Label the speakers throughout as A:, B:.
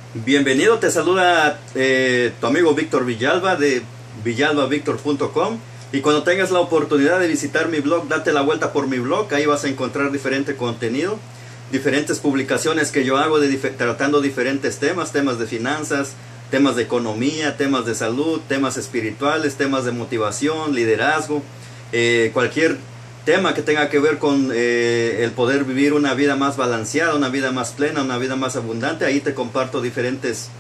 A: Bienvenido, te saluda tu amigo Víctor Villalba de villalbavictor.com. Y cuando tengas la oportunidad de visitar mi blog, date la vuelta por mi blog. Ahí vas a encontrar diferente contenido, diferentes publicaciones que yo hago tratando diferentes temas de finanzas, temas de economía, temas de salud, temas espirituales, temas de motivación, liderazgo, cualquier tema que tenga que ver con el poder vivir una vida más balanceada, una vida más plena, una vida más abundante. Ahí te comparto diferentes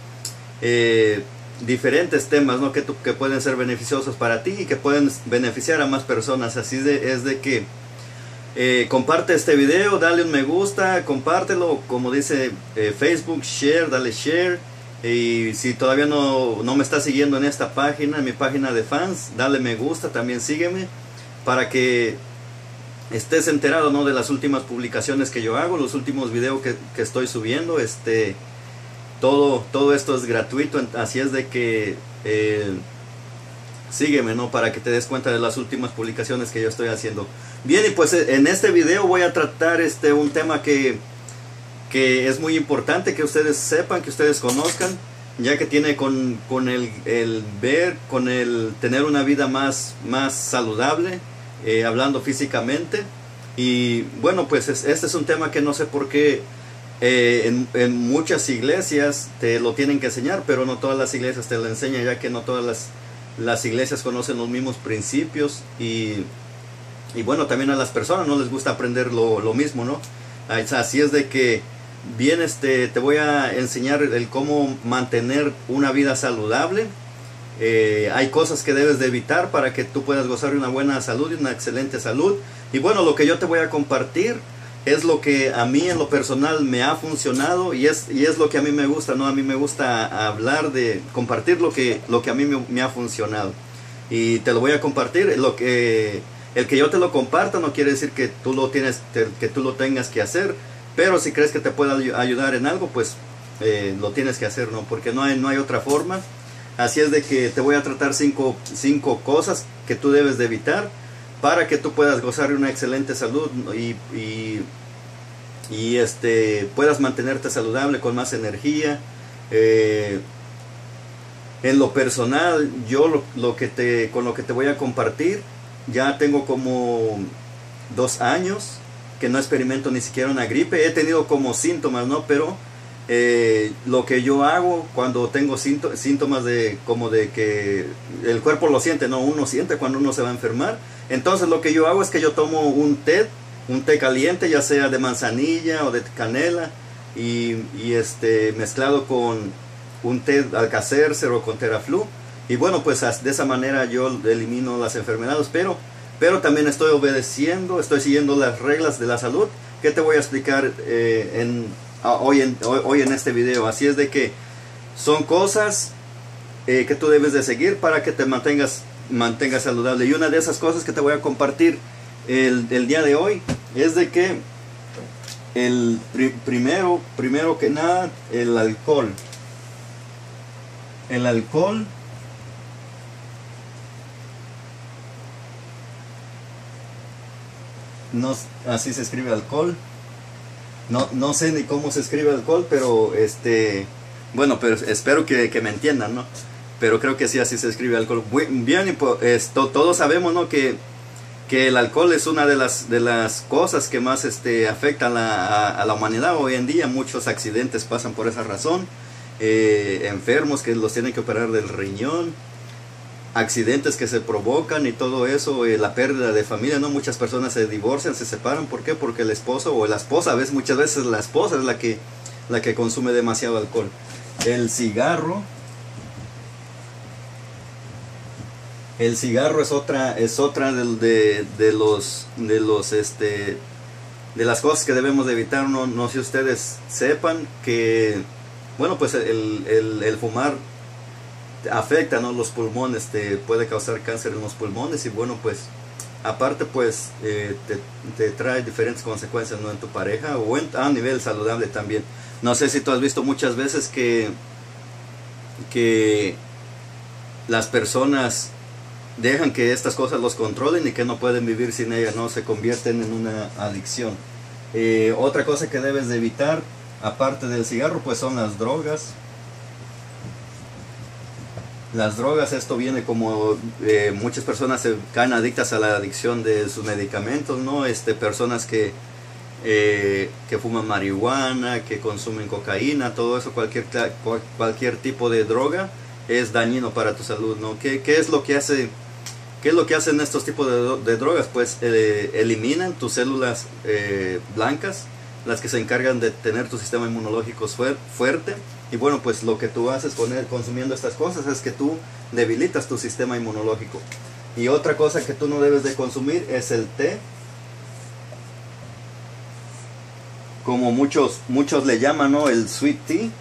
A: temas, ¿no? que pueden ser beneficiosos para ti y que pueden beneficiar a más personas. Así es de que comparte este video, dale un me gusta, compártelo, como dice Facebook, share, dale share. Y si todavía no me estás siguiendo en esta página, en mi página de fans, dale me gusta, también sígueme para que estés enterado, ¿no?, de las últimas publicaciones que yo hago, los últimos videos que estoy subiendo. Todo esto es gratuito, así es de que sígueme, ¿no?, para que te des cuenta de las últimas publicaciones que yo estoy haciendo. Bien, y pues en este video voy a tratar un tema que es muy importante que ustedes sepan, que ustedes conozcan, ya que tiene con el tener una vida más saludable, hablando físicamente. Y bueno, pues este es un tema que no sé por qué en muchas iglesias te lo tienen que enseñar, pero no todas las iglesias te lo enseñan, ya que no todas las iglesias conocen los mismos principios. Y bueno, también a las personas no les gusta aprender lo mismo, ¿no? Así es de que bien, te voy a enseñar el cómo mantener una vida saludable. Hay cosas que debes de evitar para que tú puedas gozar de una buena salud y una excelente salud. Y bueno, lo que yo te voy a compartir es lo que a mí en lo personal me ha funcionado y es lo que a mí me gusta, ¿no? A mí me gusta hablar compartir lo que a mí me ha funcionado. Y te lo voy a compartir. El que yo te lo comparta no quiere decir que tú lo tengas que hacer, pero si crees que te puede ayudar en algo, pues lo tienes que hacer, ¿no? Porque no hay otra forma. Así es de que te voy a tratar cinco cosas que tú debes de evitar para que tú puedas gozar de una excelente salud y puedas mantenerte saludable con más energía. En lo personal, yo con lo que te voy a compartir, ya tengo como 2 años que no experimento ni siquiera una gripe. He tenido como síntomas, ¿no? Pero lo que yo hago cuando tengo síntomas como de que el cuerpo lo siente, ¿no? Uno siente cuando uno se va a enfermar. Entonces lo que yo hago es que yo tomo un té caliente, ya sea de manzanilla o de canela, y mezclado con un té Alka-Seltzer o con Theraflu. Y bueno, pues de esa manera yo elimino las enfermedades, pero también estoy siguiendo las reglas de la salud que te voy a explicar hoy en este video. Así es de que son cosas que tú debes de seguir para que te mantengas saludable. Y una de esas cosas que te voy a compartir el día de hoy es de que primero que nada, el alcohol. El alcohol no, así se escribe alcohol. No sé ni cómo se escribe alcohol, pero bueno, pero espero que me entiendan, ¿no? Pero creo que sí, así se escribe alcohol. Bien, y pues, todos sabemos, ¿no?, que el alcohol es una de las cosas que más afectan a la humanidad hoy en día. Muchos accidentes pasan por esa razón. Enfermos que los tienen que operar del riñón, accidentes que se provocan y todo eso, la pérdida de familia, ¿no? Muchas personas se divorcian, se separan. ¿Por qué? Porque el esposo o la esposa, muchas veces la esposa es la que consume demasiado alcohol. El cigarro es otra de las cosas que debemos de evitar. No sé si ustedes sepan que, bueno, pues el fumar afecta, ¿no?, los pulmones, te puede causar cáncer en los pulmones. Y bueno, pues aparte, pues te trae diferentes consecuencias, ¿no?, en tu pareja o a nivel saludable también. No sé si tú has visto muchas veces que las personas dejan que estas cosas los controlen y que no pueden vivir sin ellas, ¿no? Se convierten en una adicción. Otra cosa que debes de evitar, aparte del cigarro, pues son las drogas. Las drogas, esto viene como muchas personas se caen adictas a la adicción de sus medicamentos, ¿no? Personas que fuman marihuana, que consumen cocaína, todo eso, cualquier tipo de droga es dañino para tu salud, ¿no? ¿Qué es lo que hace? ¿Qué es lo que hacen estos tipos de drogas? Pues eliminan tus células blancas, las que se encargan de tener tu sistema inmunológico fuerte. Y bueno, pues lo que tú haces consumiendo estas cosas es que tú debilitas tu sistema inmunológico. Y otra cosa que tú no debes de consumir es el té, como muchos le llaman, ¿no? El sweet tea.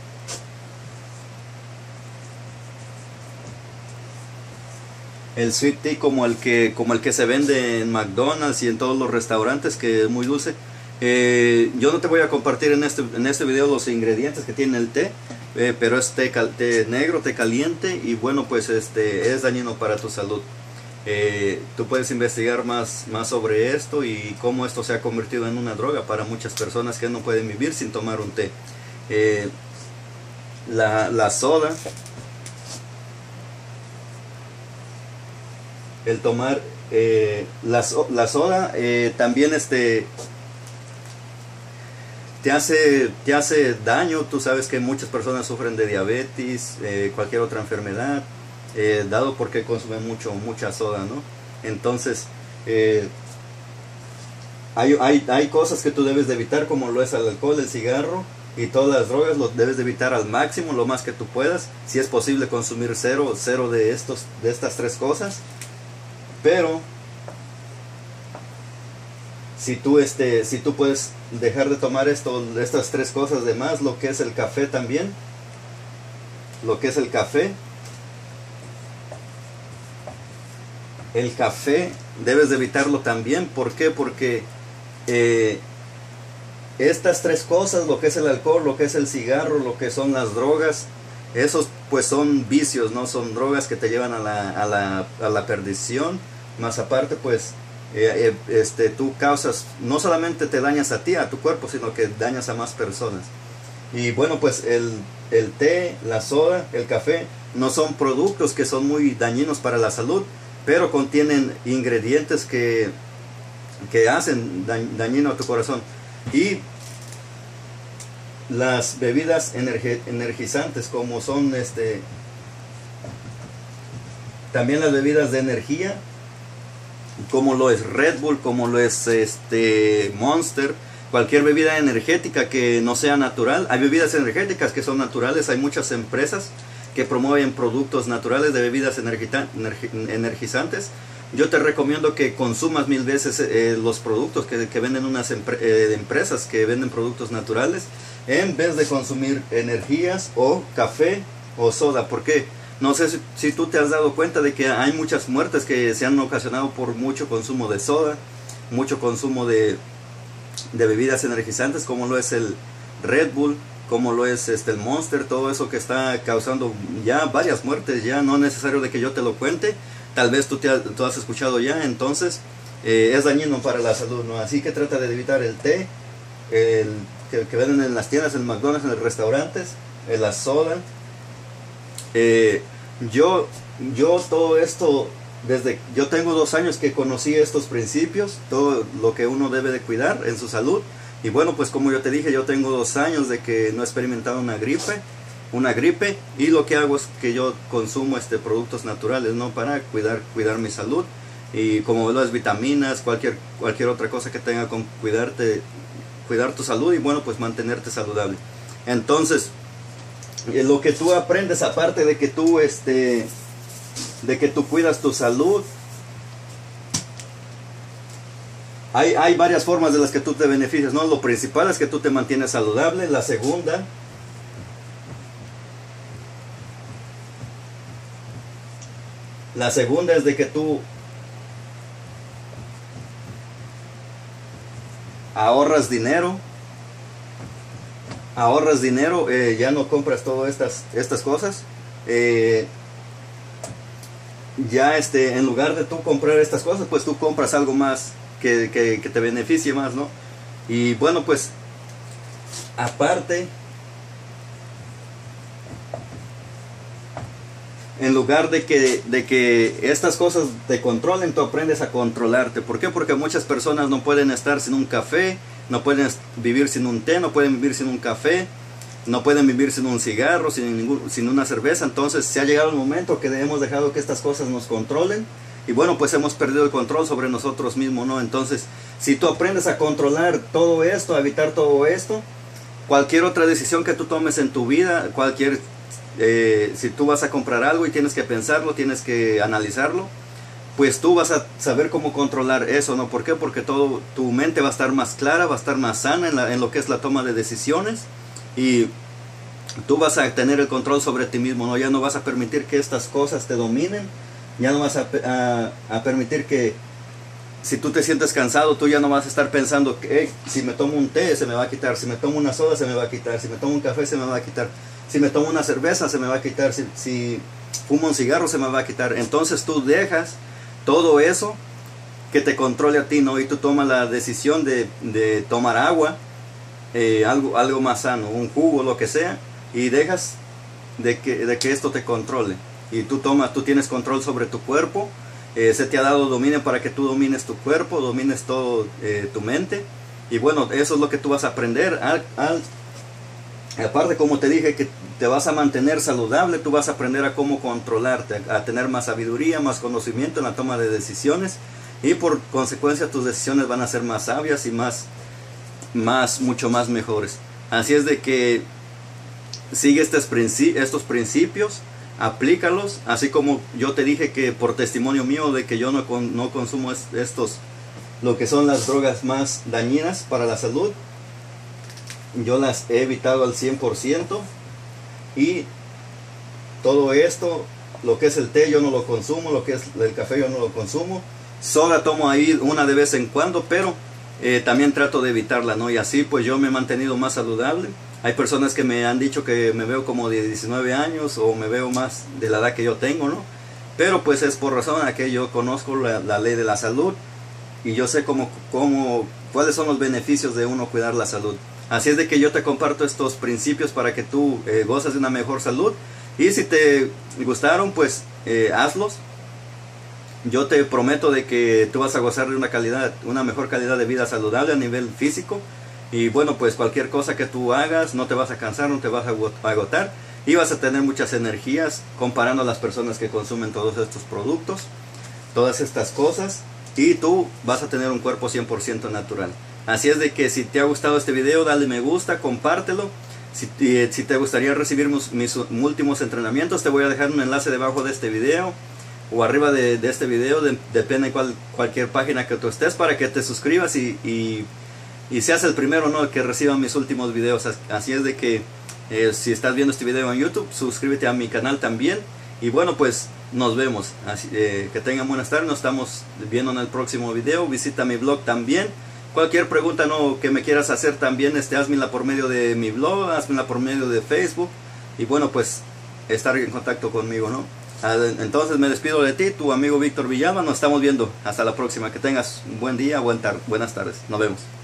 A: El sweet tea como el que se vende en McDonald's y en todos los restaurantes, que es muy dulce. Yo no te voy a compartir en este video los ingredientes que tiene el té, pero es té negro, té caliente, y bueno, pues es dañino para tu salud. Tú puedes investigar más sobre esto y cómo esto se ha convertido en una droga para muchas personas que no pueden vivir sin tomar un té. La soda, el tomar la soda también te hace daño. Tú sabes que muchas personas sufren de diabetes, cualquier otra enfermedad, dado porque consumen mucha soda, ¿no? Entonces hay cosas que tú debes de evitar, como lo es el alcohol, el cigarro y todas las drogas. Lo debes de evitar al máximo, lo más que tú puedas. Si es posible consumir cero de estas tres cosas. Pero si tú puedes dejar de tomar estas tres cosas de más, lo que es el café también, el café debes de evitarlo también. ¿Por qué? Porque estas tres cosas, lo que es el alcohol, lo que es el cigarro, lo que son las drogas, esos pues son vicios, ¿no? Son drogas que te llevan a la perdición. Más aparte, pues tú causas, no solamente te dañas a ti, a tu cuerpo, sino que dañas a más personas. Y bueno, pues el té, la soda, el café no son productos que son muy dañinos para la salud, pero contienen ingredientes que hacen dañino a tu corazón. Y las bebidas energizantes, como son también las bebidas de energía, como lo es Red Bull, como lo es Monster, cualquier bebida energética que no sea natural. Hay bebidas energéticas que son naturales, hay muchas empresas que promueven productos naturales de bebidas energizantes. Yo te recomiendo que consumas 1000 veces los productos que venden unas empresas que venden productos naturales, en vez de consumir energías o café o soda. ¿Por qué? No sé si tú te has dado cuenta de que hay muchas muertes que se han ocasionado por mucho consumo de soda, mucho consumo de bebidas energizantes, como lo es el Red Bull, como lo es el Monster, todo eso que está causando ya varias muertes. Ya no es necesario de que yo te lo cuente, tal vez tú has escuchado ya. Entonces es dañino para la salud, ¿no? Así que trata de evitar el té, que venden en las tiendas, en McDonald's, en los restaurantes, la soda. Yo todo esto, yo tengo 2 años que conocí estos principios, todo lo que uno debe de cuidar en su salud. Y bueno, pues como yo te dije, yo tengo 2 años de que no he experimentado una gripe, y lo que hago es que yo consumo productos naturales, ¿no? Para cuidar mi salud, y como las vitaminas, cualquier otra cosa que tenga con cuidar tu salud, y bueno, pues mantenerte saludable. Entonces, lo que tú aprendes, aparte de que tú cuidas tu salud, hay varias formas de las que tú te beneficias, ¿no? Lo principal es que tú te mantienes saludable. La segunda es de que tú ahorras dinero, ya no compras todas estas cosas. Ya en lugar de tú comprar estas cosas, pues tú compras algo más que te beneficie más, ¿no? Y bueno, pues aparte en lugar de que estas cosas te controlen, tú aprendes a controlarte. ¿Por qué? Porque muchas personas no pueden estar sin un café, no pueden vivir sin un té, no pueden vivir sin un café, no pueden vivir sin un cigarro, sin una cerveza. Entonces se ha llegado el momento que hemos dejado que estas cosas nos controlen. Y bueno, pues hemos perdido el control sobre nosotros mismos, ¿no? Entonces, si tú aprendes a controlar todo esto, a evitar todo esto, cualquier otra decisión que tú tomes en tu vida, si tú vas a comprar algo y tienes que pensarlo, tienes que analizarlo, pues tú vas a saber cómo controlar eso, ¿no? ¿Por qué? Porque tu mente va a estar más clara, va a estar más sana en lo que es la toma de decisiones, y tú vas a tener el control sobre ti mismo, ¿no? Ya no vas a permitir que estas cosas te dominen, ya no vas a permitir que, si tú te sientes cansado, tú ya no vas a estar pensando que si me tomo un té se me va a quitar, si me tomo una soda se me va a quitar, si me tomo un café se me va a quitar, si me tomo una cerveza se me va a quitar, si fumo un cigarro se me va a quitar. Entonces tú dejas todo eso que te controle a ti, ¿no? Y tú tomas la decisión de tomar agua, algo más sano, un jugo, lo que sea, y dejas de que esto te controle. Y tú tienes control sobre tu cuerpo. Se te ha dado dominio para que tú domines tu cuerpo, domines todo tu mente. Y bueno, eso es lo que tú vas a aprender. Aparte, como te dije, que te vas a mantener saludable, tú vas a aprender a cómo controlarte, a tener más sabiduría, más conocimiento en la toma de decisiones. Y por consecuencia tus decisiones van a ser más sabias y mucho más mejores. Así es de que sigue estos principios, aplícalos, así como yo te dije que por testimonio mío de que yo no consumo lo que son las drogas más dañinas para la salud, yo las he evitado al 100%, y todo esto, lo que es el té yo no lo consumo, lo que es el café yo no lo consumo, sola tomo ahí una de vez en cuando, pero también trato de evitarla, ¿no? Y así pues yo me he mantenido más saludable. Hay personas que me han dicho que me veo como de 19 años o me veo más de la edad que yo tengo, ¿no? Pero pues es por razón a que yo conozco la ley de la salud y yo sé cuáles son los beneficios de uno cuidar la salud. Así es de que yo te comparto estos principios para que tú goces de una mejor salud, y si te gustaron pues hazlos. Yo te prometo de que tú vas a gozar de una mejor calidad de vida saludable a nivel físico. Y bueno, pues cualquier cosa que tú hagas, no te vas a cansar, no te vas a agotar, y vas a tener muchas energías comparando a las personas que consumen todos estos productos, todas estas cosas, y tú vas a tener un cuerpo 100% natural. Así es de que si te ha gustado este video, dale me gusta, compártelo. Si te gustaría recibir mis últimos entrenamientos, te voy a dejar un enlace debajo de este video o arriba de este video, depende de cualquier página que tú estés, para que te suscribas y seas el primero, ¿no?, que reciba mis últimos videos. Así es de que si estás viendo este video en YouTube, suscríbete a mi canal también. Y bueno, pues nos vemos. Que tengan buenas tardes, nos estamos viendo en el próximo video. Visita mi blog también. Cualquier pregunta que me quieras hacer también, házmela por medio de mi blog, házmela por medio de Facebook. Y bueno, pues estar en contacto conmigo, ¿no? Entonces me despido de ti, tu amigo Víctor Villalba. Nos estamos viendo. Hasta la próxima. Que tengas un buen día, buenas tardes. Nos vemos.